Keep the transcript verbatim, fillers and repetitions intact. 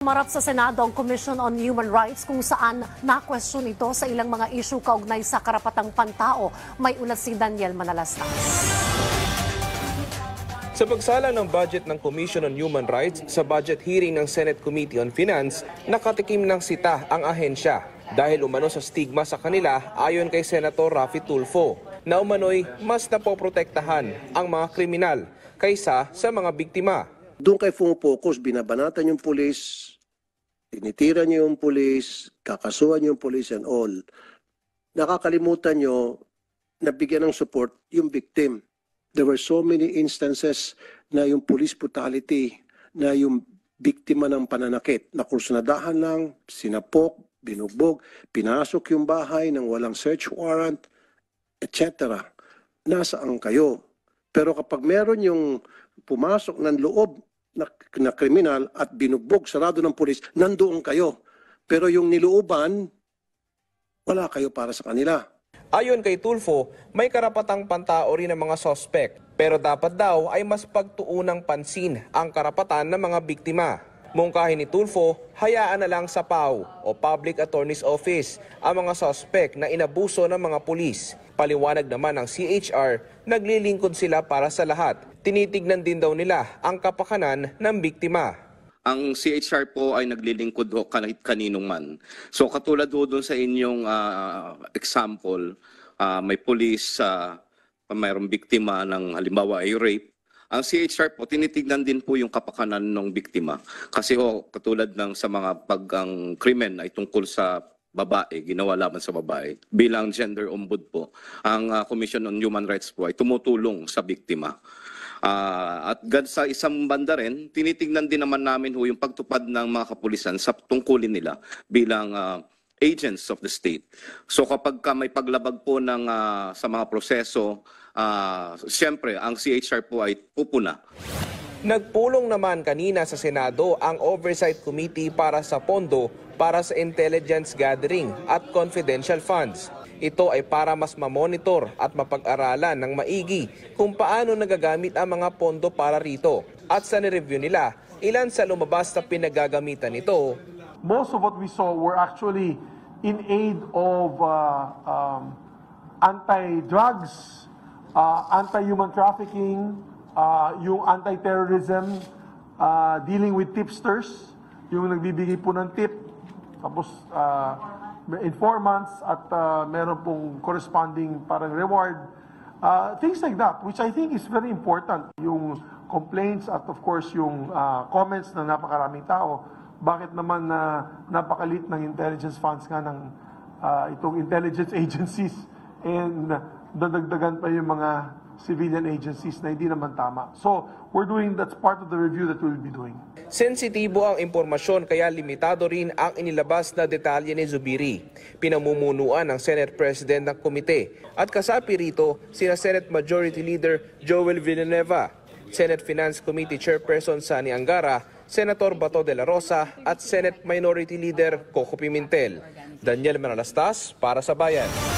Marap sa Senado ang Commission on Human Rights kung saan na-question ito sa ilang mga issue kaugnay sa karapatang pantao. May ulat si Daniel Manalastas. Sa pagsala ng budget ng Commission on Human Rights sa budget hearing ng Senate Committee on Finance, nakatikim ng sita ang ahensya dahil umano sa stigma sa kanila ayon kay Senator Raffy Tulfo na umano'y mas napoprotektahan ang mga kriminal kaysa sa mga biktima. Doon kayo focus, binabanatan yung pulis, tinitira niyo yung pulis, kakasuhan niyo yung pulis and all. Nakakalimutan niyo na bigyan ng support yung victim. There were so many instances na yung police brutality, na yung biktima ng pananakit, na kursunadahan lang, sinapok, binugbog, pinasok yung bahay ng walang search warrant, et cetera. Nasaan kayo? Pero kapag meron yung pumasok ng loob na, na kriminal at binugbog, sarado ng pulis, nandoon kayo. Pero yung nilooban, wala kayo para sa kanila. Ayon kay Tulfo, may karapatang pantao rin ang mga sospek, pero dapat daw ay mas pagtuunang pansin ang karapatan ng mga biktima. Mungkahin ni Tulfo, hayaan na lang sa P A W o Public Attorney's Office ang mga sospek na inabuso ng mga pulis. Paliwanag naman ng C H R, naglilingkod sila para sa lahat. Tinitignan din daw nila ang kapakanan ng biktima. Ang C H R po ay naglilingkod ho kahit kaninong man. So katulad ho doon sa inyong uh, example, uh, may police, uh, mayroong biktima ng halimbawa ay rape. Ang C H R po, tinitignan din po yung kapakanan ng biktima. Kasi ho, katulad ng sa mga pag-ang krimen ay tungkol sa babae, ginawa laban sa babae. Bilang gender ombud po, ang uh, Commission on Human Rights po ay tumutulong sa biktima. Uh, at sa isang banda rin, tinitingnan din naman namin ho yung pagtupad ng mga kapulisan sa tungkulin nila bilang uh, agents of the state. So kapag ka may paglabag po ng, uh, sa mga proseso, uh, siyempre ang C H R po ay pupuna. Nagpulong naman kanina sa Senado ang Oversight Committee para sa pondo para sa intelligence gathering at confidential funds. Ito ay para mas mamonitor at mapag-aralan ng maigi kung paano nagagamit ang mga pondo para rito. At sa nireview nila, ilan sa lumabas na pinagagamitan nito. Most of what we saw were actually in aid of uh, um, anti-drugs, uh, anti-human trafficking, uh, yung anti-terrorism, uh, dealing with tipsters, yung nagbibigay po ng tip, tapos uh, informants at uh, meron pong corresponding parang reward. Uh, things like that, which I think is very important. Yung complaints at of course yung uh, comments ng napakaraming tao. Bakit naman na uh, napakalit ng intelligence funds nga ng uh, itong intelligence agencies and dadagdagan pa yung mga civilian agencies na hindi naman tama. So, we're doing, that's part of the review that we'll be doing. Sensitibo ang impormasyon kaya limitado rin ang inilabas na detalye ni Zubiri. Pinamumunuan ng Senate President ng komite at kasapi rito sina Senate Majority Leader Joel Villanueva, Senate Finance Committee Chairperson Sani Angara, Senator Bato de la Rosa at Senate Minority Leader Coco Pimentel. Daniel Manalastas para sa Bayan.